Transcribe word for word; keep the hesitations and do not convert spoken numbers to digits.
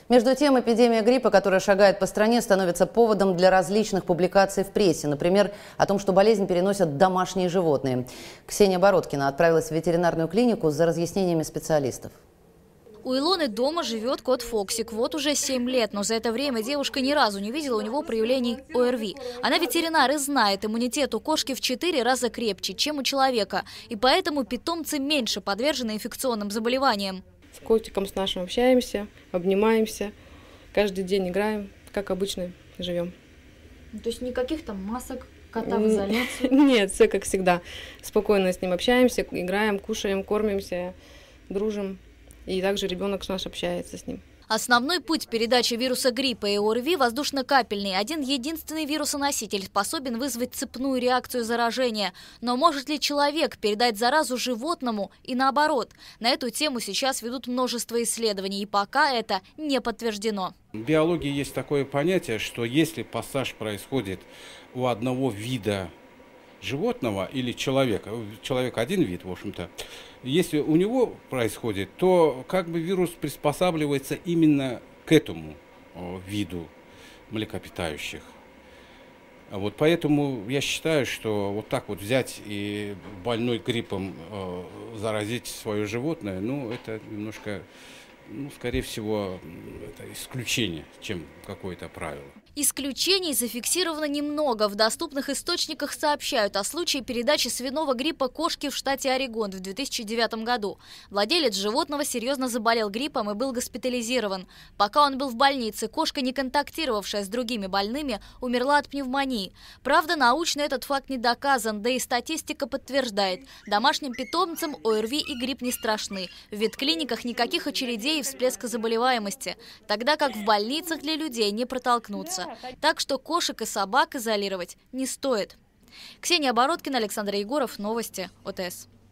Между тем, эпидемия гриппа, которая шагает по стране, становится поводом для различных публикаций в прессе. Например, о том, что болезнь переносят домашние животные. Ксения Бородкина отправилась в ветеринарную клинику за разъяснениями специалистов. У Илоны дома живет кот Фоксик. Вот уже семь лет, но за это время девушка ни разу не видела у него проявлений О Эр Ви. Она ветеринар и знает, иммунитет у кошки в четыре раза крепче, чем у человека. И поэтому питомцы меньше подвержены инфекционным заболеваниям. С котиком с нашим общаемся, обнимаемся, каждый день играем, как обычно живем. То есть никаких там масок, кота в изоляции? Нет, все как всегда. Спокойно с ним общаемся, играем, кушаем, кормимся, дружим. И также ребенок наш общается с ним. Основной путь передачи вируса гриппа и О Эр Ви – воздушно-капельный. Один единственный вирусоноситель способен вызвать цепную реакцию заражения. Но может ли человек передать заразу животному и наоборот? На эту тему сейчас ведут множество исследований, и пока это не подтверждено. В биологии есть такое понятие, что если пассаж происходит у одного вида животного или человека, человек один вид, в общем-то, если у него происходит, то как бы вирус приспосабливается именно к этому виду млекопитающих. Вот поэтому я считаю, что вот так вот взять и больной гриппом э, заразить свое животное, ну это немножко, ну, скорее всего, это исключение, чем какое-то правило. Исключений зафиксировано немного. В доступных источниках сообщают о случае передачи свиного гриппа кошке в штате Орегон в две тысячи девятом году. Владелец животного серьезно заболел гриппом и был госпитализирован. Пока он был в больнице, кошка, не контактировавшая с другими больными, умерла от пневмонии. Правда, научно этот факт не доказан, да и статистика подтверждает. Домашним питомцам О Эр Ви и грипп не страшны. В ветклиниках никаких очередей и всплеска заболеваемости, тогда как в больницах для людей не протолкнуться. Так что кошек и собак изолировать не стоит. Ксения Бородкина, Александр Егоров, новости О Тэ Эс.